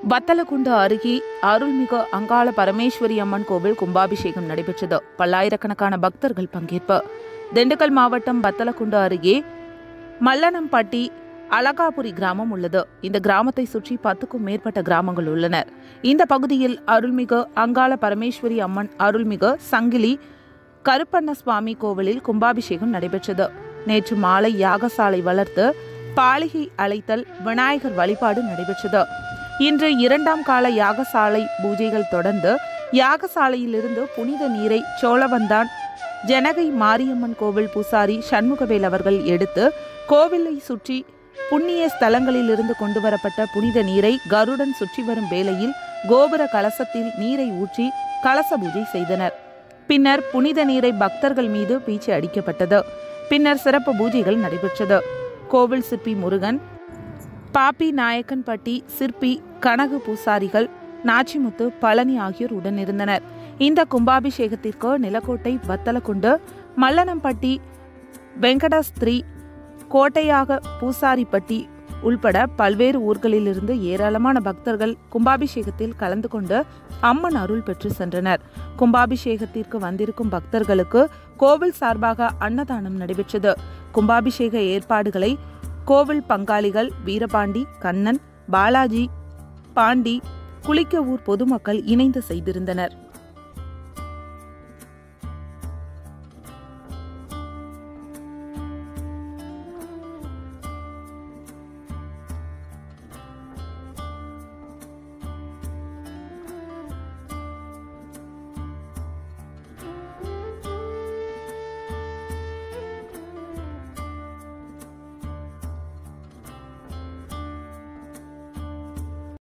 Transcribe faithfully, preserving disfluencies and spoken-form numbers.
வத்தலக்குண்டு அருகே அருள்மிகு அங்காள பரமேஸ்வரி அம்மன் கோவில் கும்பாபிஷேகம் நடைபெற்றது. பல்லாயிரக்கணக்கான பக்தர்கள் பங்கேற்பு. திண்டுக்கல் மாவட்டம் வத்தலக்குண்டு அருகே மல்லனம்பட்டி அலகாபுரி கிராமம் உள்ளது. இந்த கிராமத்தை சுற்றி பத்துக்கும் மேற்பட்ட கிராமங்கள் உள்ளன. இந்த பகுதியில் அருள்மிகு அங்காள பரமேஸ்வரி அம்மன் அருள்மிகு சங்கிலி கருப்பண்ண சுவாமி கோவிலில் கும்பாபிஷேகம் நடைபெற்றது. நேற்று மாலை யாகசாலை வளர்த்து பாலிகை அழைத்தல் விநாயகர் வழிபாடு நடைபெற்றது. இன்று இரண்டாம் கால யாகசாலை பூஜைகள் தொடர்ந்து யாகசாலையிலிருந்து புனித நீரை சோழவந்தான் ஜனகை மாரியம்மன் கோவில் பூசாரி சண்முகவேல் அவர்கள் எடுத்து கோவிலை சுற்றி புண்ணிய ஸ்தலங்களிலிருந்து கொண்டுவரப்பட்ட புனித நீரை கருடன் சுற்றி வரும் வேளையில் கோபுர கலசத்தில் நீரை ஊற்றி கலச பூஜை செய்தனர். பின்னர் புனித நீரை பக்தர்கள் மீது பீச்சு அடிக்கப்பட்டது. பின்னர் சிறப்பு பூஜைகள் நடைபெற்றது. கோவில் சிற்பி முருகன், பாப்பி நாயக்கன்பட்டி சிற்பி கனகு பூசாரிகள், நாச்சிமுத்து, பழனி ஆகியோர் உடனிருந்தனர். இந்த கும்பாபிஷேகத்திற்கு நிலக்கோட்டை, வத்தலக்குண்டு, மல்லனம்பட்டி, வெங்கடஸ்திரி, கோட்டையாக பூசாரிப்பட்டி உள்பட பல்வேறு ஊர்களிலிருந்து ஏராளமான பக்தர்கள் கும்பாபிஷேகத்தில் கலந்து கொண்டு அம்மன் அருள் பெற்று சென்றனர். கும்பாபிஷேகத்திற்கு வந்திருக்கும் பக்தர்களுக்கு கோவில் சார்பாக அன்னதானம் நடைபெற்றது. கும்பாபிஷேக ஏற்பாடுகளை கோவில் பங்காளிகள் வீரபாண்டி, கண்ணன், பாலாஜி, பாண்டி, குளிக்கவூர் பொதுமக்கள் இணைந்து செய்திருந்தனர்.